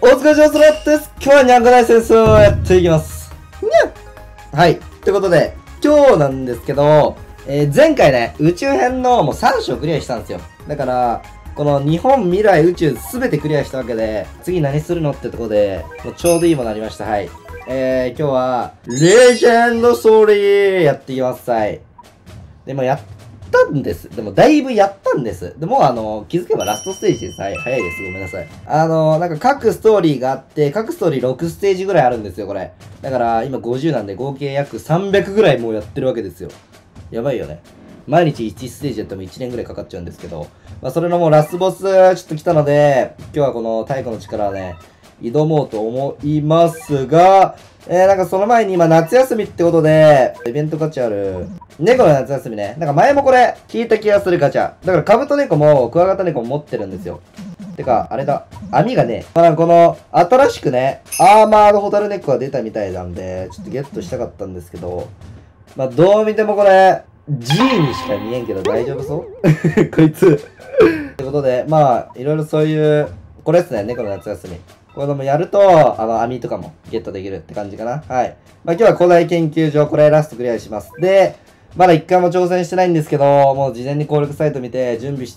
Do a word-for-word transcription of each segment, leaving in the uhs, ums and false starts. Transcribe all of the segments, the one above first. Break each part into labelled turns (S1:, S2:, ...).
S1: お疲れ様です。今日はニャンコ大戦争をやっていきます。にゃんはい。ということで、今日なんですけど、えー、前回ね、宇宙編のもうさん章クリアしたんですよ。だから、この日本、未来、宇宙すべてクリアしたわけで、次何するのってとこで、もうちょうどいいものありました。はい。えー、今日は、レジェンドストーリーやっていきます。はい。でもやったんです。でもだいぶやったんです。でもうあの、気づけばラストステージです。はい。早いです。ごめんなさい。あの、なんか各ストーリーがあって、各ストーリーろくステージぐらいあるんですよ、これ。だから今ごじゅうなんで合計約さんびゃくぐらいもうやってるわけですよ。やばいよね。毎日いちステージやってもいちねんぐらいかかっちゃうんですけど、まあそれのもうラスボスちょっと来たので、今日はこの太古の力をね、挑もうと思いますが、えー、なんかその前に今夏休みってことで、イベントガチャある。猫の夏休みね。なんか前もこれ聞いた気がするガチャ。だからカブト猫もクワガタ猫も持ってるんですよ。てか、あれだ。網がね、まあ、この新しくね、アーマードホタル猫が出たみたいなんで、ちょっとゲットしたかったんですけど、まあどう見てもこれ、G にしか見えんけど大丈夫そうこいつ。ってことで、まあ、いろいろそういう、これですね、猫の夏休み。これでもやると、あの、網とかもゲットできるって感じかな。はい。まあ今日は古代研究所、これラストクリアします。で、まだ一回も挑戦してないんですけど、もう事前に登録サイト見て、準備して、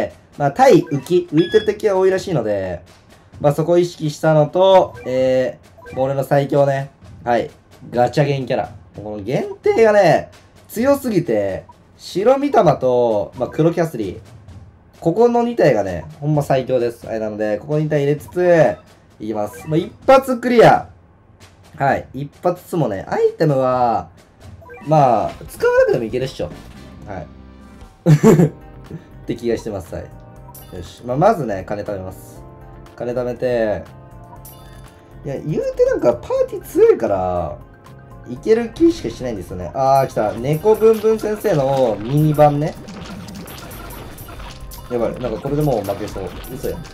S1: まあ対浮き、浮いてる敵が多いらしいので、まあそこを意識したのと、えー、俺の最強ね、はい、ガチャゲンキャラ。この限定がね、強すぎて、白身玉と、まあ、黒キャスリー。ここのに体がね、ほんま最強です。はい、なので、ここに体入れつつ、いきます。まあ、一発クリア。はい。一発つもね、アイテムは、まあ、使わなくてもいけるっしょ。はい。って気がしてます。はい。よし。まあ、まずね、金貯めます。金貯めて、いや、言うてなんかパーティー強いから、いける気しかしないんですよね。あー、来た。猫ブンブン先生のミニ版ね。やばい。なんかこれでもう負けそう。嘘やん。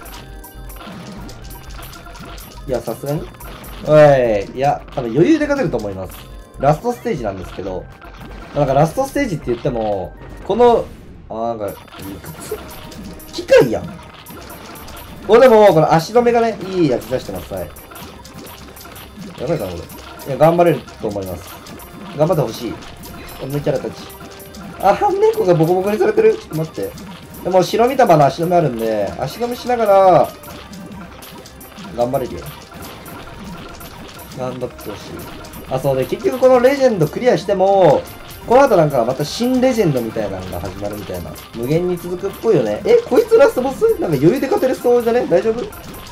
S1: いや、さすがにおい。いや、多分余裕で勝てると思います。ラストステージなんですけど。なんかラストステージって言っても、この、あー、なんか、いくつ機械やん。これでも、この足止めがね、いいやつ出してます。はい。やばいかな、これ。いや、頑張れると思います。頑張ってほしい。このキャラたち。あー、猫がボコボコにされてる。ちょっと待って。でも、白身玉の足止めあるんで、足止めしながら、頑張れるよ。頑張ってほしい。あ、そうで、結局このレジェンドクリアしても、この後なんかまた新レジェンドみたいなのが始まるみたいな。無限に続くっぽいよね。え、こいつラストボスなんか余裕で勝てるそうじゃね？大丈夫？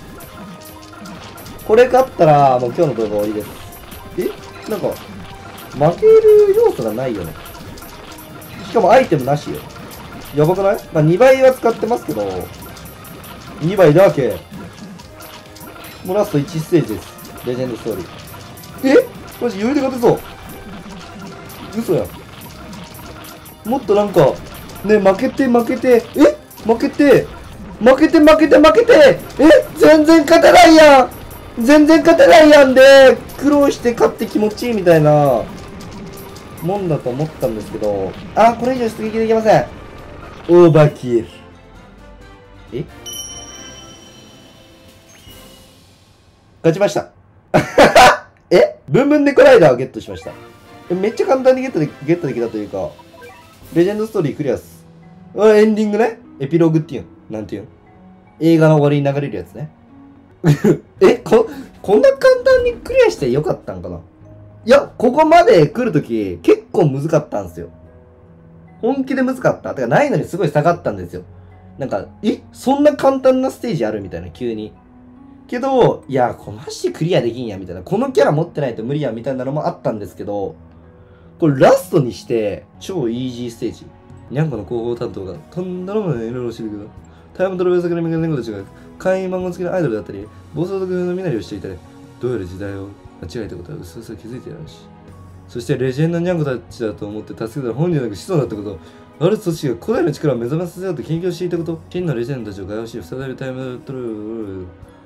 S1: これ勝ったら、もう今日の動画終わりです。え？なんか、負ける要素がないよね。しかもアイテムなしよ。やばくない？まあにばいは使ってますけど、にばいだけ。もうラストいちステージです。レジェンドストーリー。え？マジ余裕で勝てそう。嘘やん。もっとなんか、ね、負けて負けて、え？負けて、負けて負けて負けて、え？全然勝てないやん。全然勝てないやんで、苦労して勝って気持ちいいみたいな、もんだと思ったんですけど、あ、これ以上出撃できません。オーバーキル。え？勝ちました。え？ブンブンネコライダーをゲットしました。めっちゃ簡単にゲットでゲットできたというか、レジェンドストーリークリアス。エンディングね。エピローグっていうの。なんていうの？映画の終わりに流れるやつね。え、こ、こんな簡単にクリアしてよかったんかな？いや、ここまで来るとき、結構難かったんですよ。本気で難かった。てか、ないのにすごい下がったんですよ。なんか、え、そんな簡単なステージあるみたいな、急に。けど、いや、このマジでクリアできんや、みたいな。このキャラ持ってないと無理や、みたいなのもあったんですけど、これラストにして、超イージーステージ。ニャンコの広報担当が、とんだろもないいろいろしてるけど、タイムトラベル先のメガネ猫たちが、会員番号付きのアイドルだったり、暴走族の身なりをしていたり、どうやら時代を間違えたことは薄々気づいているらしい。そしてレジェンドニャンコたちだと思って助けたら本人なく子孫だったこと、ある組織が古代の力を目覚めさせようと研究していたこと、真のレジェンドたちを外し、再びタイムトラベル。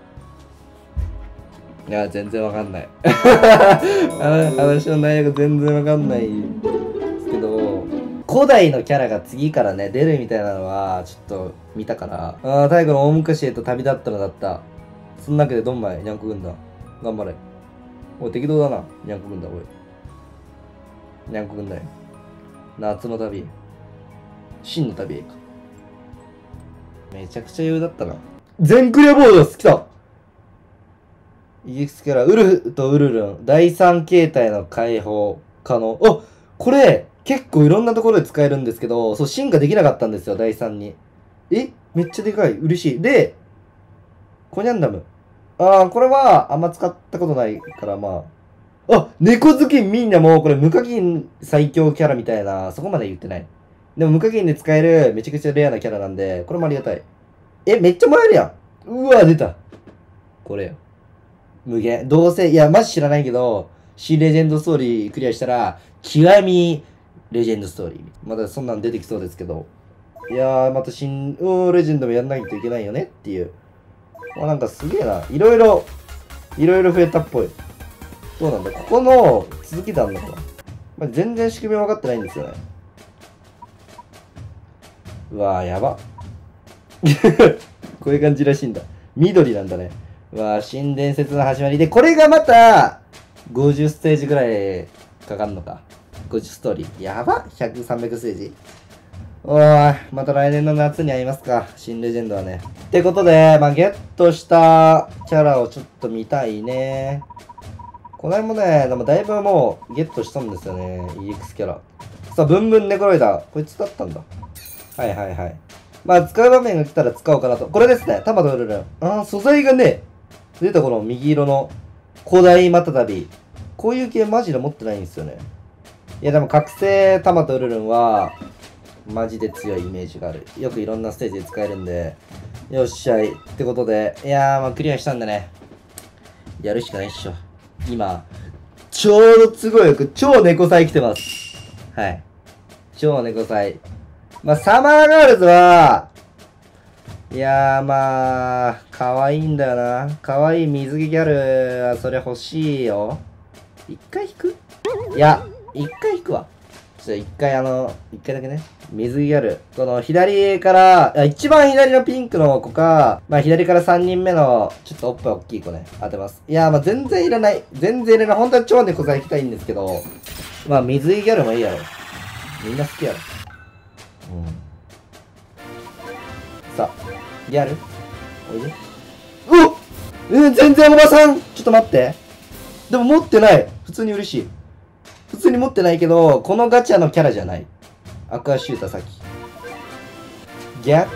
S1: いや、全然わかんない。話の内容が全然わかんないですけど、古代のキャラが次からね、出るみたいなのは、ちょっと見たから、ああ、太古の大昔へと旅立ったのだった。 そんなわけでどんまい、にゃんこ軍団。頑張れ。おい、適当だな。にゃんこ軍団、おい。にゃんこ軍団よ。夏の旅へ。真の旅へか。めちゃくちゃ余裕だったな。全クリアボード来た。イギリスキャラ、ウルフとウルルン、だいさん形態の解放可能。あ、これ、結構いろんなところで使えるんですけど、そう、進化できなかったんですよ、だいさんに。えめっちゃでかい。嬉しい。で、コニャンダム。ああ、これは、あんま使ったことないから、まあ。あ、猫好きみんなも、これ無課金最強キャラみたいな、そこまで言ってない。でも無課金で使える、めちゃくちゃレアなキャラなんで、これもありがたい。え、めっちゃもらえるやん。うわ、出た。これよ。無限。どうせ、いや、マジ知らないけど、新レジェンドストーリークリアしたら、極みレジェンドストーリー。まだそんなん出てきそうですけど。いやー、また新、うん、レジェンドもやんないといけないよねっていう。まあ、なんかすげえな。いろいろ、いろいろ増えたっぽい。どうなんだここの続きであんのかな、まあ、全然仕組み分かってないんですよね。うわー、やば。こういう感じらしいんだ。緑なんだね。うわー、新伝説の始まりで、これがまた、ごじゅうステージぐらいかかんのか。ごじゅうストーリー。やば ?ひゃく、さんびゃくステージ。おーい、また来年の夏に会いますか。新レジェンドはね。ってことで、まあ、ゲットしたキャラをちょっと見たいね。この辺もね、でもだいぶもうゲットしたんですよね。イーエックス キャラ。さあ、ブンブンネコロイダー。こいつだったんだ。はいはいはい。まあ、使う場面が来たら使おうかなと。これですね。タマとウルルン。あー、素材がね、出たこの右色の古代マタタビ。こういう系マジで持ってないんですよね。いや、でも覚醒タマとウルルンは、マジで強いイメージがある。よくいろんなステージで使えるんで。よっしゃい。ってことで、いやー、まあクリアしたんでね。やるしかないっしょ。今、ちょうど都合よく超猫祭来てます。はい。超猫祭。まあ、サマーガールズは、いやーまあ、可愛いんだよな。可愛い水着ギャルはそれ欲しいよ。一回引くいや、一回引くわ。ちょっと一回あの、一回だけね。水着ギャル。この左から、一番左のピンクの子か、まあ左からさんにんめの、ちょっとおっぱい大きい子ね。当てます。いやーまあ全然いらない。全然いらない。本当は超猫さん行きたいんですけど、まあ水着ギャルもいいやろ。みんな好きやろ。うん。さあ、ギャルおいで。うっえー、全然おばさんちょっと待って。でも持ってない。普通に嬉しい。普通に持ってないけど、このガチャのキャラじゃない。アクアシュータさっき。ギャル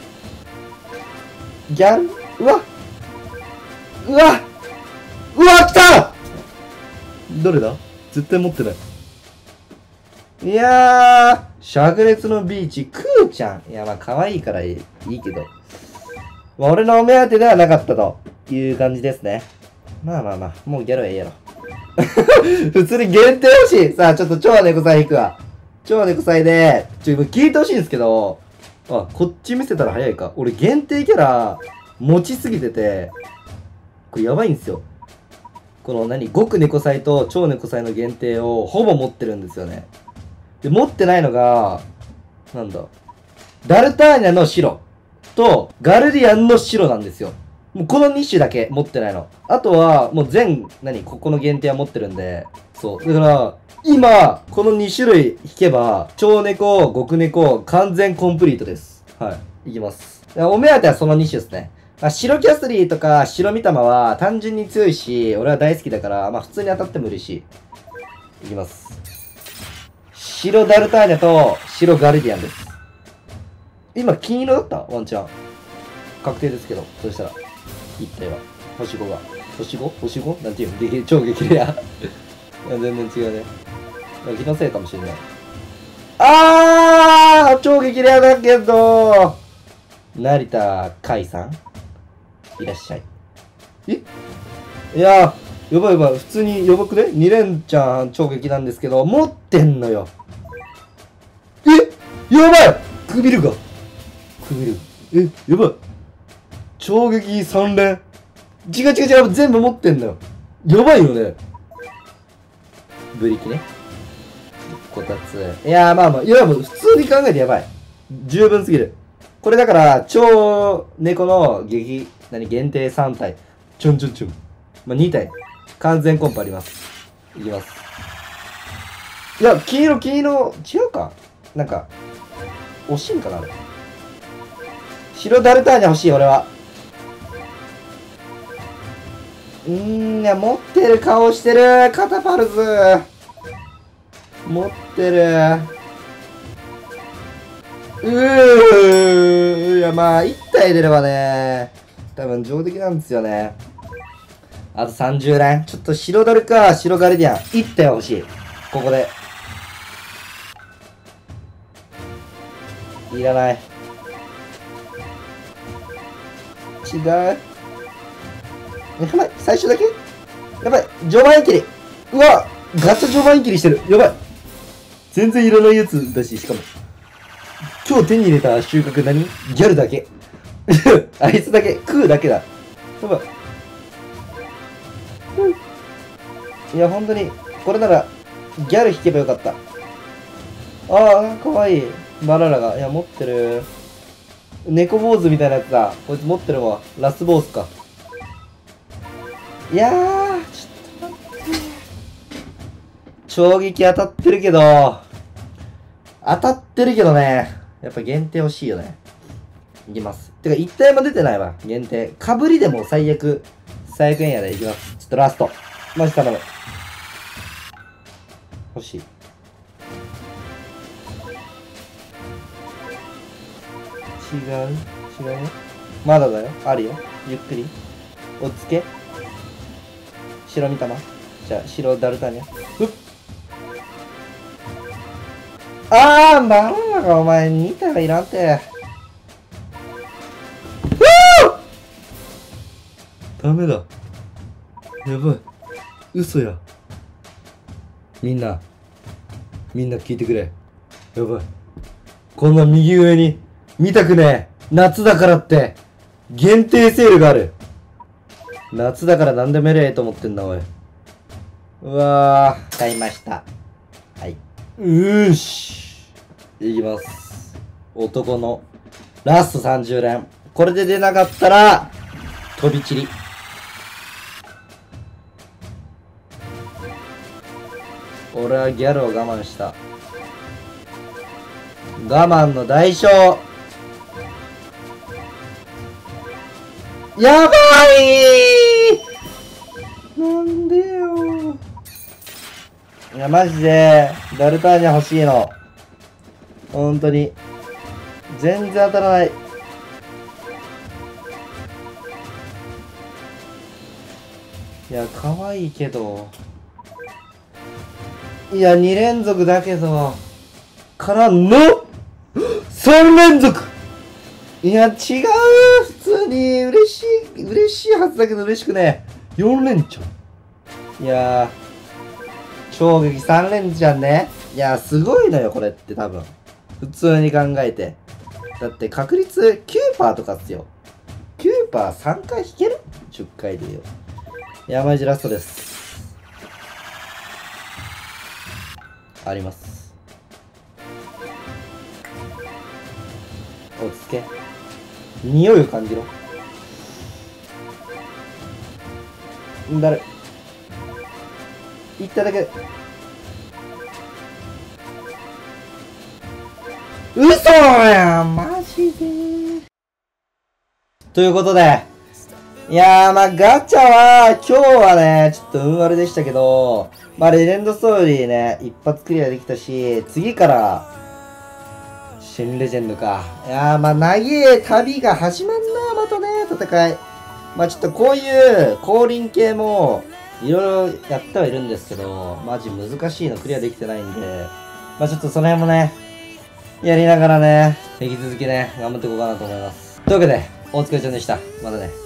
S1: ギャルうわうわうわ来たどれだ絶対持ってない。いやー、灼熱のビーチ、クーちゃん。いや、まあ、可愛いからいいいいけど。まあ、俺のお目当てではなかったという感じですね。まあまあまあ、もうギャルはええやろ。普通に限定欲しい。さあ、ちょっと超猫さん行くわ。超猫さんで、ちょ、聞いてほしいんですけど、あ、こっち見せたら早いか。俺限定キャラ持ちすぎてて、これやばいんですよ。この何、極猫さいと超猫さいの限定をほぼ持ってるんですよね。で、持ってないのが、なんだ。ダルターニャの白とガルディアンの白なんですよ。もうこのに種だけ持ってないの。あとは、もう全、何、ここの限定は持ってるんで、そう。だから、今、このに種類引けば、超猫、極猫、完全コンプリートです。はい。いきます。お目当てはそのに種ですね。まあ、白キャスリーとか白ミタマは単純に強いし、俺は大好きだから、まあ普通に当たっても嬉しい。いきます。白ダルターニャと白ガルディアンです。今、金色だったワンチャン。確定ですけど、そしたら。一体は。星ごが。星 ご? 星 ご? なんていうのでき超激レア。全然違うね。気のせいかもしれない。あー超激レアだけど成田海さんいらっしゃい。えいやー、やばいやばい。普通にやばくね ?に 連ちゃん超激なんですけど、持ってんのよ。えやばいくびるが。くびる。えやばい。超撃さん連。違う違う違う、全部持ってんのよ。やばいよね。ブリキね。こたつ。いやーまあまあ、いやもう普通に考えてやばい。十分すぎる。これだから、超猫の激、何、限定さん体。 ちょんちょんちょん。まあ、に体。完全コンパあります。いきます。いや、黄色、黄色、違うかなんか、惜しいんかなあれ。白ダルターニャ欲しい、俺は。うーん、いや、持ってる顔してる。カタパルズ。持ってる。うー。いや、まあ、いち体出ればね、多分上出来なんですよね。あとさんじゅう連。ちょっと白ダルか、白ガルディアン。いち体は欲しい。ここで。いらない。違う。やばい。最初だけやばい。序盤インキリ。うわガチャ序盤インキリしてる。やばい。全然いらないやつだし、しかも。今日手に入れた収穫何ギャルだけ。あいつだけ。食うだけだ。やばい。いや、本当に、これなら、ギャル引けばよかった。ああ、かわいい。バララが。いや、持ってる。猫坊主みたいなやつだ。こいつ持ってるわ。ラスボスか。いやー、ちょっと待って。衝撃当たってるけど、当たってるけどね。やっぱ限定欲しいよね。いきます。てか、一体も出てないわ。限定。かぶりでも最悪、最悪円やでいきます。ちょっとラスト。マジ頼む。欲しい。違う違うね。まだだよ。あるよ。ゆっくり。おっつけ。白見たま。じゃあ、白ダルタニャ。ふっ。あー、バナナがお前に体がいらんて。ダメだ。やばい。嘘や。みんな。みんな聞いてくれ。やばい。こんな右上に。見たくねえ。夏だからって。限定セールがある。夏だから何でもやれと思ってんだ、おい。うわー。買いました。はい。うーし。いきます。男のラストさんじゅう連。これで出なかったら、飛び散り。俺はギャルを我慢した。我慢の代償。やばいーなんでよー。いや、マジで、ダルターニャ欲しいの。ほんとに。全然当たらない。いや、可愛いけど。いや、に連続だけど。からのさん連続。いや、違う。普通に嬉しい、嬉しいはずだけど嬉しくねえ。よん連チャン。いやー、衝撃さん連チャンね。いやー、すごいのよ、これって多分。普通に考えて。だって確率 きゅうパーセント とかっすよ。きゅうパーセントさんかい引ける ?じゅっ 回でよ。いや、マジラストです。あります。落ち着け。匂いを感じろ。んだる。いっただけで。嘘やんマジで。ということで。いやー、まあ、ガチャは、今日はね、ちょっと運悪でしたけど、まあ、レジェンドストーリーね、一発クリアできたし、次から、新レジェンドか。いやー、まあ、長え旅が始まんな、またね、戦い。まあ、ちょっとこういう降臨系も、いろいろやってはいるんですけど、マジ難しいのクリアできてないんで、まあ、ちょっとその辺もね、やりながらね、引き続きね、頑張っていこうかなと思います。というわけで、お疲れちゃんでした。またね。